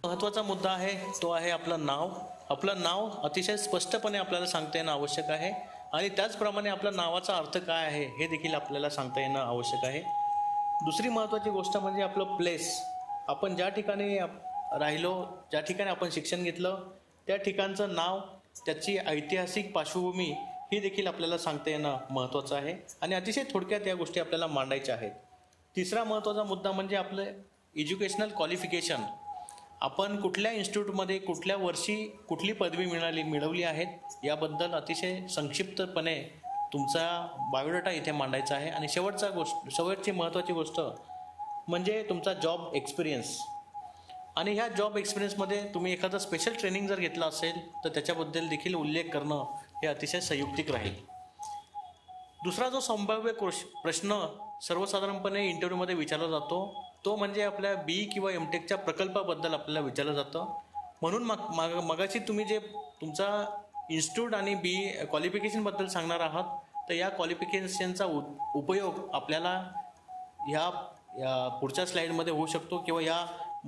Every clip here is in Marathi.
महत्त्वाचा मुद्दा आहे तो आहे आपलं नाव. आपलं नाव अतिशय स्पष्टपणे आपल्याला सांगता येणं आवश्यक आहे आणि त्याचप्रमाणे आपल्या नावाचा अर्थ काय आहे हे देखील आपल्याला सांगता येणं आवश्यक आहे. दुसरी महत्त्वाची गोष्ट म्हणजे आपलं प्लेस. आपण ज्या ठिकाणी राहिलो, ज्या ठिकाणी आपण शिक्षण घेतलं त्या ठिकाणचं नाव, त्याची ऐतिहासिक पार्श्वभूमी ही देखील आपल्याला सांगता येणं महत्त्वाचं आहे आणि अतिशय थोडक्यात या गोष्टी आपल्याला मांडायच्या आहेत. तिसरा महत्त्वाचा मुद्दा म्हणजे आपलं एज्युकेशनल क्वालिफिकेशन. आपण कुठल्या इन्स्टिट्यूटमध्ये कुठल्या वर्षी कुठली पदवी मिळवली आहेत याबद्दल अतिशय संक्षिप्तपणे तुमचा बायोडाटा इथे मांडायचा आहे. आणि शेवटची महत्त्वाची गोष्ट म्हणजे तुमचा जॉब एक्सपिरियन्स. आणि ह्या जॉब एक्सपिरियन्समध्ये तुम्ही एखादं स्पेशल ट्रेनिंग जर घेतलं असेल तर त्याच्याबद्दल देखील उल्लेख करणं हे अतिशय संयुक्तिक राहील. दुसरा जो संभाव्य प्रश्न सर्वसाधारणपणे इंटरव्ह्यूमध्ये विचारला जातो तो म्हणजे आपल्या बी किंवा एमटेकच्या प्रकल्पाबद्दल आपल्याला विचारलं जातं. म्हणून मगाशी तुम्ही जे तुमचा इन्स्टिट्यूट आणि बी क्वालिफिकेशनबद्दल सांगणार आहात तर या क्वालिफिकेशनचा उपयोग आपल्याला या पुढच्या स्लाईडमध्ये होऊ शकतो किंवा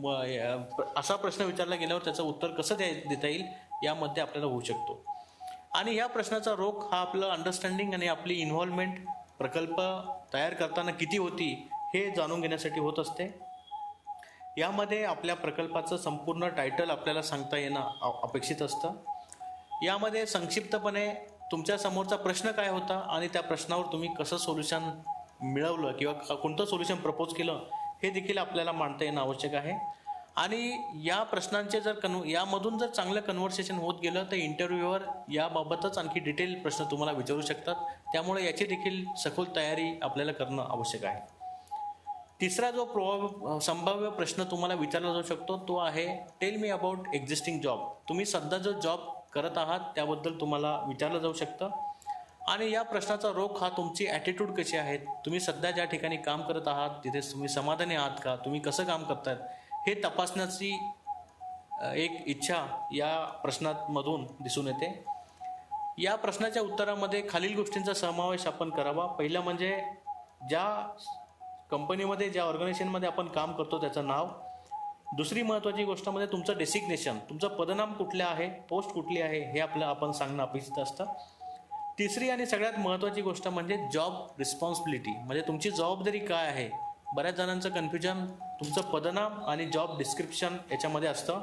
असा प्रश्न विचारला गेल्यावर त्याचं उत्तर कसं देता येईल यामध्ये आपल्याला होऊ शकतो. आणि या प्रश्नाचा रोख हा आपलं अंडरस्टँडिंग आणि आपली इन्व्हॉल्वमेंट प्रकल्प तयार करताना किती होती हे जाणून घेण्यासाठी होत असते. यामध्ये आपल्या प्रकल्पाचं संपूर्ण टायटल आपल्याला सांगता येणं अपेक्षित असतं. यामध्ये संक्षिप्तपणे तुमच्या समोरचा प्रश्न काय होता आणि त्या प्रश्नावर तुम्ही कसं सोल्युशन मिळवलं किंवा कोणतं सोल्युशन प्रपोज केलं हे देखील आपल्याला मांडता येणं आवश्यक आहे. आणि या प्रश्नांचे यामधून जर चांगलं कन्व्हर्सेशन होत गेलं तर इंटरव्ह्यूवर याबाबतच आणखी डिटेल प्रश्न तुम्हाला विचारू शकतात. त्यामुळे याची देखील सखोल तयारी आपल्याला करणं आवश्यक आहे. तिसरा जो संभाव्य प्रश्न तुम्हाला विचारला जाऊ शकतो तो आहे tell me about existing job. तुम्ही सध्या जो जॉब करत आहात त्याबद्दल तुम्हाला विचारलं जाऊ शकतं. आणि या प्रश्नाचा रोख हा तुमची ॲटिट्यूड कशी आहे, तुम्ही सध्या ज्या ठिकाणी काम करत आहात तिथे तुम्ही समाधानी आहात का, तुम्ही कसं काम करतायत हे तपासण्याची एक इच्छा या प्रश्नांमधून दिसून येते. या प्रश्नाच्या उत्तरामध्ये खालील गोष्टींचा समावेश आपण करावा. पहिलं म्हणजे ज्या कंपनीमध्ये ज्या ऑर्गनायझेशनमध्ये आपण काम करतो त्याचं नाव. दुसरी महत्त्वाची गोष्ट म्हणजे तुमचं डेसिग्नेशन, तुमचं पदनाम कुठलं आहे, पोस्ट कुठली आहे हे आपण सांगणं अपेक्षित असतं. तिसरी आणि सगळ्यात महत्त्वाची गोष्ट म्हणजे जॉब रिस्पॉन्सिबिलिटी, म्हणजे तुमची जबाबदारी काय आहे. बऱ्याच जणांचं कन्फ्युजन तुमचं पदनाम आणि जॉब डिस्क्रिप्शन याच्यामध्ये असतं.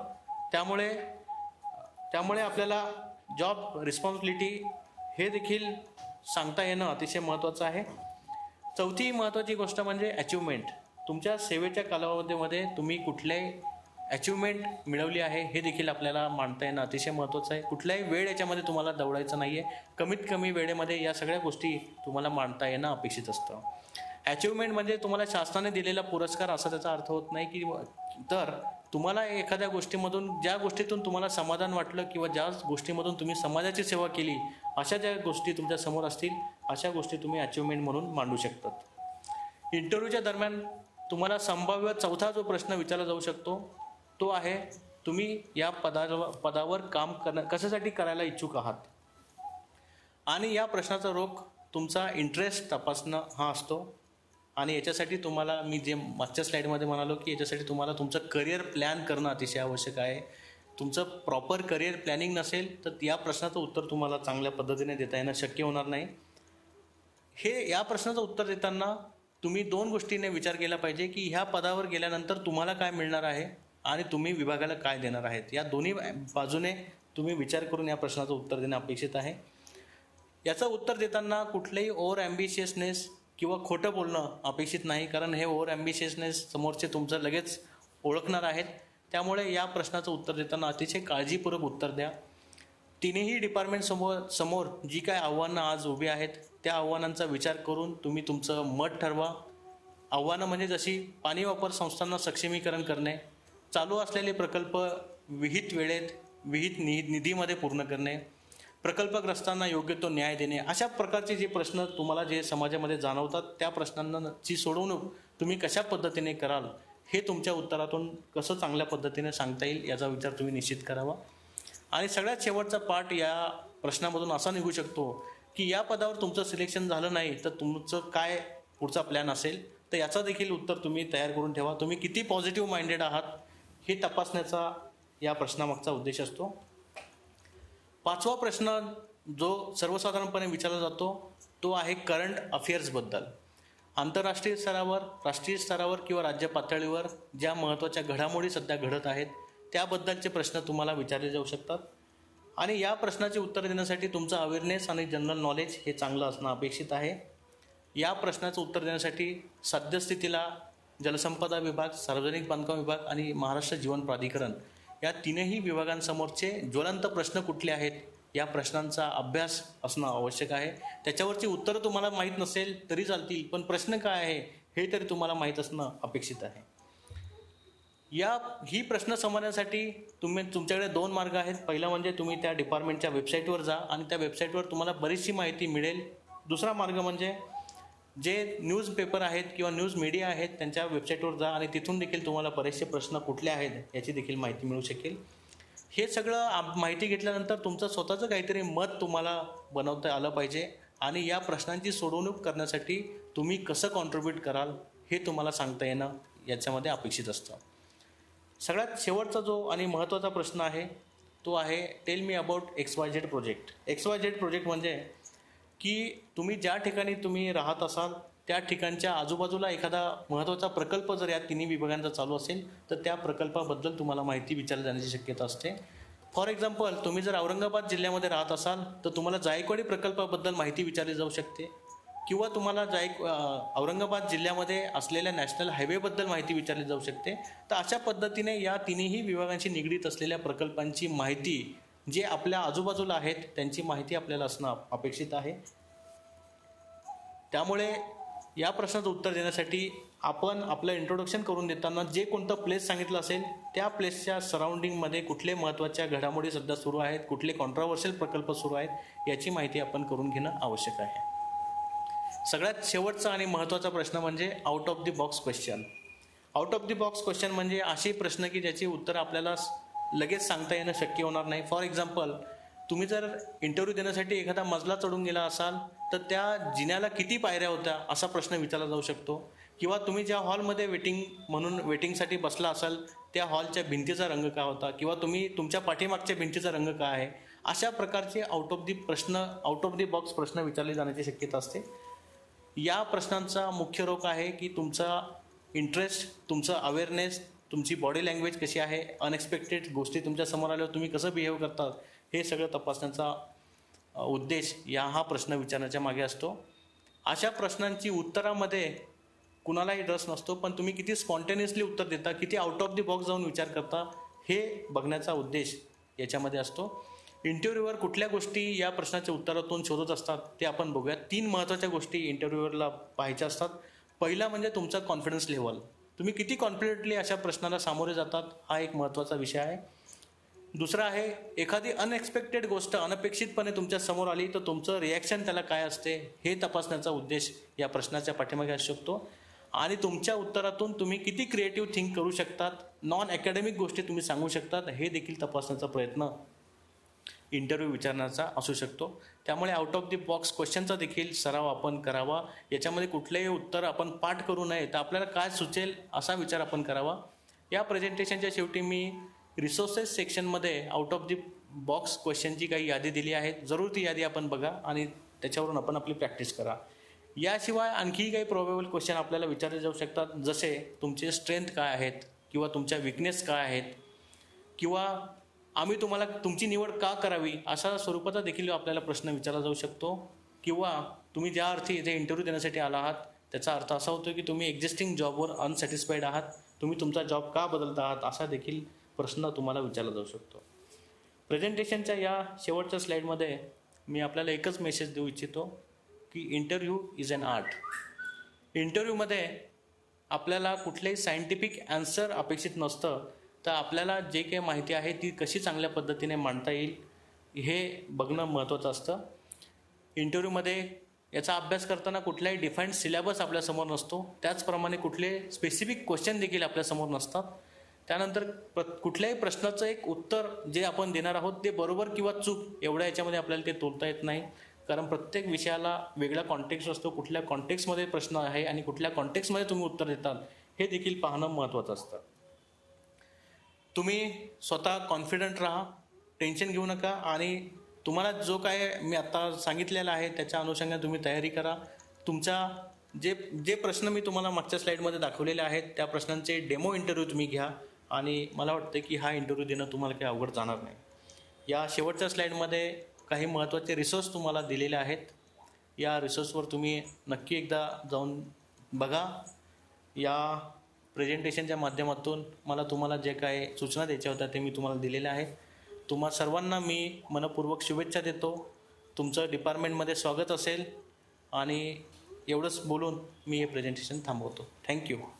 त्यामुळे आपल्याला जॉब रिस्पॉन्सिबिलिटी हे देखील सांगता येणं अतिशय महत्त्वाचं आहे. चौथी महत्त्वाची गोष्ट म्हणजे अचिव्हमेंट. तुमच्या सेवेच्या कालावधीमध्ये तुम्ही कुठल्याही अचिव्हमेंट मिळवली आहे हे देखील आपल्याला मांडता येणं अतिशय महत्त्वाचं आहे. कुठल्याही वेळ याच्यामध्ये तुम्हाला दवडायचं नाही आहे. कमीत कमी वेळेमध्ये या सगळ्या गोष्टी तुम्हाला मांडता येणं अपेक्षित असतं. अचिव्हमेंट म्हणजे तुम्हाला शासनाने दिलेला पुरस्कार असा त्याचा अर्थ होत नाही की तर तुम्हाला एखाद्या गोष्टीमधून ज्या गोष्टीतून तुम्हाला समाधान वाटलं किंवा ज्या गोष्टीमधून तुम्ही समाजाची सेवा केली अशा ज्या गोष्टी तुमच्या समोर असतील अशा गोष्टी तुम्ही अचिव्हमेंट म्हणून मांडू शकतात. इंटरव्ह्यूच्या दरम्यान तुम्हाला संभाव्य चौथा जो प्रश्न विचारला जाऊ शकतो तो आहे तुम्ही या पदावर काम कशासाठी करायला इच्छुक आहात. आणि या प्रश्नाचा रोख तुमचा इंटरेस्ट तपासणं हा असतो. आणि याच्यासाठी तुम्हाला मी जे मागच्या स्लाईडमध्ये म्हणालो की याच्यासाठी तुम्हाला तुमचं करिअर प्लॅन करणं अतिशय आवश्यक आहे. तुमचं प्रॉपर करिअर प्लॅनिंग नसेल तर या प्रश्नाचं उत्तर तुम्हाला चांगल्या पद्धतीने देता येणं शक्य होणार नाही. या प्रश्नाचं उत्तर देताना तुम्ही दोन गोष्टीने विचार केला पाहिजे की ह्या पदावर गेल्यानंतर तुम्हाला काय मिळणार आहे आणि तुम्ही विभागाला काय देणार आहेत. या दोन्ही बाजूने तुम्ही विचार करून या प्रश्नाचं उत्तर देणं अपेक्षित आहे. याचं उत्तर देताना कुठलंही ओव्हर ॲम्बिशियसनेस किंवा खोटं बोलणं अपेक्षित नाही, कारण हे ओव्हर ॲम्बिशियसनेस समोरचे तुमचं लगेच ओळखणार आहेत. त्यामुळे या प्रश्नाचं उत्तर देताना अतिशय काळजीपूर्वक उत्तर द्या. तिन्ही डिपार्टमेंट समोर जी काय आव्हानं आज उभी आहेत त्या आव्हानांचा विचार करून तुम्ही तुमचं मत ठरवा. आव्हानं म्हणजे जशी पाणी वापर संस्थांना सक्षमीकरण करणे, चालू असलेले प्रकल्प विहित वेळेत विहित निधीमध्ये पूर्ण करणे, प्रकल्पग्रस्तांना योग्य तो न्याय देणे, अशा प्रकारचे जे प्रश्न तुम्हाला जे समाजामध्ये जाणवतात त्या प्रश्नांची सोडवणूक तुम्ही कशा पद्धतीने कराल हे तुमच्या उत्तरातून कसं चांगल्या पद्धतीने सांगता येईल याचा विचार तुम्ही निश्चित करावा. आणि सगळ्यात शेवटचा पार्ट या प्रश्नामधून असा निघू शकतो की या पदावर तुमचं सिलेक्शन झालं नाही तर तुमचं काय पुढचा प्लॅन असेल, तर याचा देखील उत्तर तुम्ही तयार करून ठेवा. तुम्ही किती पॉझिटिव्ह माइंडेड आहात हे तपासण्याचा या प्रश्नामागचा उद्देश असतो. 5वा प्रश्न जो सर्वसाधारणपणे विचारला जातो तो आहे करंट अफेअर्सबद्दल. आंतरराष्ट्रीय स्तरावर, राष्ट्रीय स्तरावर किंवा राज्य पातळीवर ज्या महत्त्वाच्या घडामोडी सध्या घडत आहेत त्याबद्दलचे प्रश्न तुम्हाला विचारले जाऊ शकतात. आणि या प्रश्नाचे उत्तर देण्यासाठी तुमचं अवेअरनेस आणि जनरल नॉलेज हे चांगलं असणं अपेक्षित आहे. या प्रश्नाचं उत्तर देण्यासाठी सद्यस्थितीला जलसंपदा विभाग, सार्वजनिक बांधकाम विभाग आणि महाराष्ट्र जीवन प्राधिकरण या तीनही विभागांसमोरचे ज्वलंत प्रश्न कुठले आहेत या प्रश्नांचा अभ्यास असणं आवश्यक आहे. त्याच्यावरची उत्तरं तुम्हाला माहीत नसेल तरी चालतील, पण प्रश्न काय आहे हे तरी तुम्हाला माहीत असणं अपेक्षित आहे. ही प्रश्न समजण्यासाठी तुमच्याकडे 2 मार्ग आहेत. पहिला म्हणजे तुम्ही त्या डिपार्टमेंटच्या वेबसाईटवर जा आणि त्या वेबसाईटवर तुम्हाला बरीचशी माहिती मिळेल. दुसरा मार्ग म्हणजे जे न्यूजपेपर आहेत किंवा न्यूज मीडिया आहेत त्यांच्या वेबसाईटवर जा आणि तिथून देखील तुम्हाला बरेचसे प्रश्न कुठले आहेत याची देखील माहिती मिळू शकेल. हे सगळं माहिती घेतल्यानंतर तुमचं स्वतःचं काहीतरी मत तुम्हाला बनवता आलं पाहिजे आणि या प्रश्नांची सोडवणूक करण्यासाठी तुम्ही कसं कॉन्ट्रीब्यूट कराल हे तुम्हाला सांगता येणं याच्यामध्ये अपेक्षित असतं. सगळ्यात शेवटचा जो आणि महत्त्वाचा प्रश्न आहे तो आहे tell me about XYZ project. XYZ project म्हणजे की तुम्ही ज्या ठिकाणी तुम्ही राहत असाल त्या ठिकाणच्या आजूबाजूला एखादा महत्त्वाचा प्रकल्प जर या तिन्ही विभागांचा चालू असेल तर त्या प्रकल्पाबद्दल तुम्हाला माहिती विचारली जाण्याची शक्यता असते. फॉर एक्झाम्पल, तुम्ही जर औरंगाबाद जिल्ह्यामध्ये राहत असाल तर तुम्हाला जायकवाडी प्रकल्पाबद्दल माहिती विचारली जाऊ शकते किंवा तुम्हाला औरंगाबाद जिल्ह्यामध्ये असलेल्या नॅशनल हायवेबद्दल माहिती विचारली जाऊ शकते. तर अशा पद्धतीने या तिन्ही विभागांशी निगडीत असलेल्या प्रकल्पांची माहिती जे आपल्या आजूबाजूला आहेत त्यांची माहिती आपल्याला असणं अपेक्षित आहे. त्यामुळे या प्रश्नाचं उत्तर देण्यासाठी आपण आपलं इंट्रोडक्शन करून देताना जे कोणतं प्लेस सांगितलं असेल त्या प्लेसच्या सराउंडिंगमध्ये कुठले महत्त्वाच्या घडामोडी सध्या सुरू आहेत, कुठले कॉन्ट्रोवर्शियल प्रकल्प सुरू आहेत याची माहिती आपण करून घेणं आवश्यक आहे. सगळ्यात शेवटचा आणि महत्त्वाचा प्रश्न म्हणजे out of the box question. Out of the box question म्हणजे असे प्रश्न की ज्याची उत्तर आपल्याला लगेच सांगता येणं शक्य होणार नाही. फॉर एक्झाम्पल, तुम्ही जर इंटरव्ह्यू देण्यासाठी एखादा मजला चढून गेला असाल तर त्या जिन्याला किती पायऱ्या होत्या असा प्रश्न विचारला जाऊ शकतो. किंवा तुम्ही ज्या हॉलमध्ये वेटिंगसाठी बसला असाल त्या हॉलच्या भिंतीचा रंग काय होता किंवा तुम्ही तुमच्या पाठीमागच्या भिंतीचा रंग काय आहे, अशा प्रकारचे आउट ऑफ द बॉक्स प्रश्न विचारले जाण्याची शक्यता असते. या प्रश्नांचा मुख्य रोख आहे की तुमचा इंटरेस्ट, तुमचं अवेअरनेस, तुमची बॉडी लँग्वेज कशी आहे, अनएक्सपेक्टेड गोष्टी तुमच्या समोर आल्यावर तुम्ही कसं बिहेव करतात हे सगळं तपासण्याचा उद्देश हा प्रश्न विचारण्याच्या मागे असतो. अशा प्रश्नांची उत्तरामध्ये कुणालाही रस नसतो, पण तुम्ही किती स्पॉन्टेनियसली उत्तर देता, किती आउट ऑफ द बॉक्स जाऊन विचार करता हे बघण्याचा उद्देश याच्यामध्ये असतो. इंटरव्ह्यूवर कुठल्या गोष्टी या प्रश्नाच्या उत्तरातून शोधत असतात ते आपण बघूया. 3 महत्त्वाच्या गोष्टी इंटरव्ह्यूवरला पाहायच्या असतात. पहिला म्हणजे तुमचा कॉन्फिडन्स लेव्हल. तुम्ही किती कॉन्फिडेंटली अशा प्रश्नाला सामोरे जातात हा एक महत्त्वाचा विषय आहे. दुसरा आहे एखादी अनएक्सपेक्टेड गोष्ट अनपेक्षितपणे तुमच्या समोर आली तर तुमचं रिॲक्शन त्याला काय असते हे तपासण्याचा उद्देश या प्रश्नाच्या पाठीमागे असू शकतो. आणि तुमच्या उत्तरातून तुम्ही किती क्रिएटिव्ह थिंक करू शकतात, नॉन अकॅडमिक गोष्टी तुम्ही सांगू शकतात हे देखील तपासण्याचा प्रयत्न इंटरव्ह्यू विचारण्याचा असू शकतो. त्यामुळे आउट ऑफ द बॉक्स क्वेश्चनचा देखील सराव आपण करावा. याच्यामध्ये कुठलेही उत्तर आपण पाठ करू नये, तर आपल्याला काय सुचेल असा विचार आपण करावा. या प्रेझेंटेशनच्या शेवटी मी रिसोर्सेस सेक्शनमध्ये आउट ऑफ द बॉक्स क्वेश्चनची काही यादी दिली आहे. जरूर ती यादी आपण बघा आणि त्याच्यावरून आपण आपली प्रॅक्टिस करा. याशिवाय आणखी काही प्रोबेबल क्वेश्चन आपल्याला विचारले जाऊ शकतात, जसे तुमचे स्ट्रेंथ काय आहेत किंवा तुमच्या विकनेस काय आहेत किंवा आम्ही तुम्हाला तुमची निवड का करावी अशा स्वरूपाचा देखील आपल्याला प्रश्न विचारला जाऊ शकतो. किंवा तुम्ही ज्या अर्थी इथे इंटरव्ह्यू देण्यासाठी आला आहात त्याचा अर्थ असा होतो की तुम्ही एक्झिस्टिंग जॉबवर अनसॅटिस्फाईड आहात, तुम्ही तुमचा जॉब का बदलता आहात असा देखील प्रश्न तुम्हाला विचारला जाऊ शकतो. प्रेझेंटेशनच्या या शेवटच्या स्लाईडमध्ये मी आपल्याला एकच मेसेज देऊ इच्छितो की इंटरव्ह्यू इज अन आर्ट. इंटरव्ह्यूमध्ये आपल्याला कुठलेही सायंटिफिक ॲन्सर अपेक्षित नसतं, तर आपल्याला जे काही माहिती आहे ती कशी चांगल्या पद्धतीने मांडता येईल हे बघणं महत्त्वाचं असतं. इंटरव्ह्यूमध्ये याचा अभ्यास करताना कुठलाही डिफाईन्ड सिलेबस आपल्यासमोर नसतो, त्याचप्रमाणे कुठले स्पेसिफिक क्वेश्चन देखील आपल्यासमोर नसतात. त्यानंतर कुठल्याही प्रश्नाचं एक उत्तर जे आपण देणार आहोत ते बरोबर किंवा चूक एवढ्या याच्यामध्ये आपल्याला ते तोलता येत नाही, कारण प्रत्येक विषयाला वेगळा कॉन्टेक्स्ट असतो. कुठल्या कॉन्टेक्स्टमध्ये प्रश्न आहे आणि कुठल्या कॉन्टेक्स्टमध्ये तुम्ही उत्तर देतात हे देखील पाहणं महत्त्वाचं असतं. तुम्ही स्वतः कॉन्फिडंट राहा, टेन्शन घेऊ नका आणि तुम्हाला जो काय मी आत्ता सांगितलेलं आहे त्याच्या अनुषंगाने तुम्ही तयारी करा. तुमच्या जे जे प्रश्न मी तुम्हाला मागच्या स्लाईडमध्ये दाखवलेले आहेत त्या प्रश्नांचे डेमो इंटरव्ह्यू तुम्ही घ्या आणि मला वाटतं की हा इंटरव्ह्यू देणं तुम्हाला काही अवघड जाणार नाही. या शेवटच्या स्लाईडमध्ये काही महत्त्वाचे रिसोर्स तुम्हाला दिलेले आहेत. या रिसोर्सवर तुम्ही नक्की एकदा जाऊन बघा. या प्रेझेंटेशनच्या माध्यमातून मला तुम्हाला जे काय सूचना द्यायच्या होत्या ते मी तुम्हाला दिलेल्या आहेत. तुम्हा सर्वांना मी मनपूर्वक शुभेच्छा देतो. तुमचं डिपार्टमेंटमध्ये स्वागत असेल आणि एवढंच बोलून मी हे प्रेझेंटेशन थांबवतो. थँक्यू.